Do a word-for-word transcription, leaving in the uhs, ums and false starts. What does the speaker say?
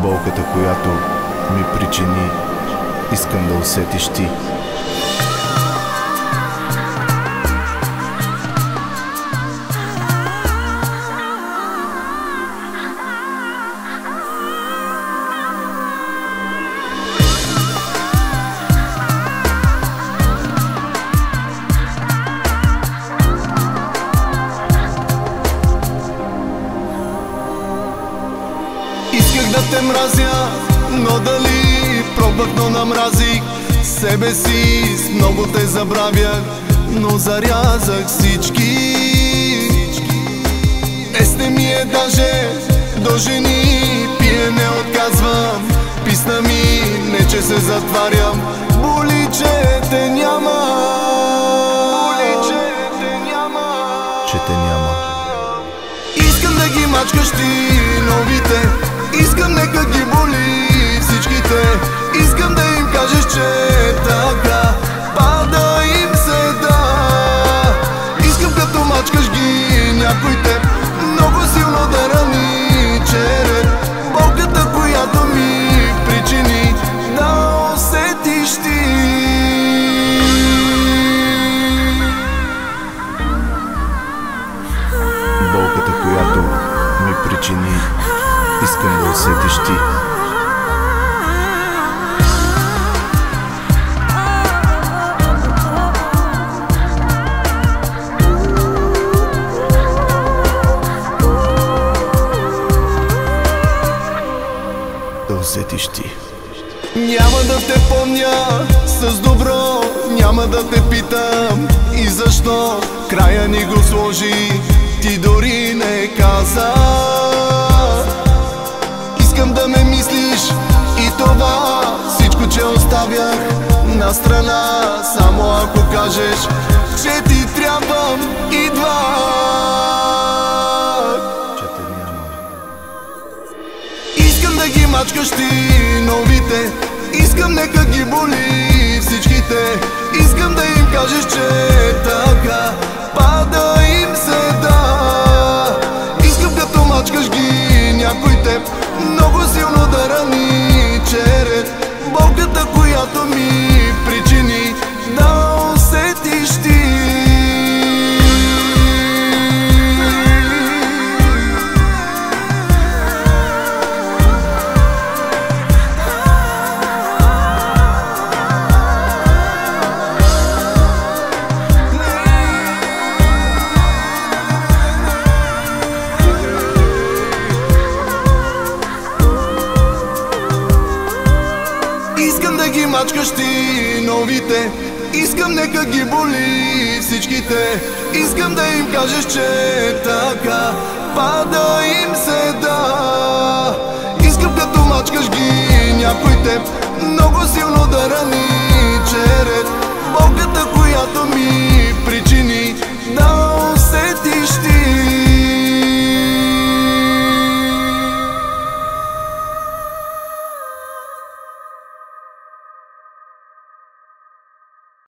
Болката, която ми причини, искам да усетиш ти. Исках да те мразя, но дали пробвах, но намразих себе си. С много те забравях, но зарязах всички. Есне ми е даже до жени, пие не отказвам. Писна ми, не че се затварям, боли, че те няма. Боли, че те няма. Че те няма. Искам да ги мачкаш ти новите, искам нека ги боли всичките. Искам да им кажеш, че е така, пада им се да. Искам като мачкаш ги някой теб, много силно да рани черед. Болката, която ми причини, да усетиш ти. Болката, която ми причини, искам да усетиш ти. Да усетиш ти. Няма да те помня с добро, няма да те питам и защо. Края ни го сложи, ти дори не каза. Искам да ме мислиш и това всичко, че оставях на страна. Само ако кажеш, че ти трябвам, идва. Че те няма. Искам да ги мачкаш ти новите, искам нека ги боли всичките. Искам да им кажеш, че е така, пада им се да. Искам като мачкаш ги някой теб, много силно да рани черед. Болката, която ми причини, да усетиш ти. Искам да ги мачкаш ти новите, искам нека ги боли всичките. Искам да им кажеш, че е така, пада им се да.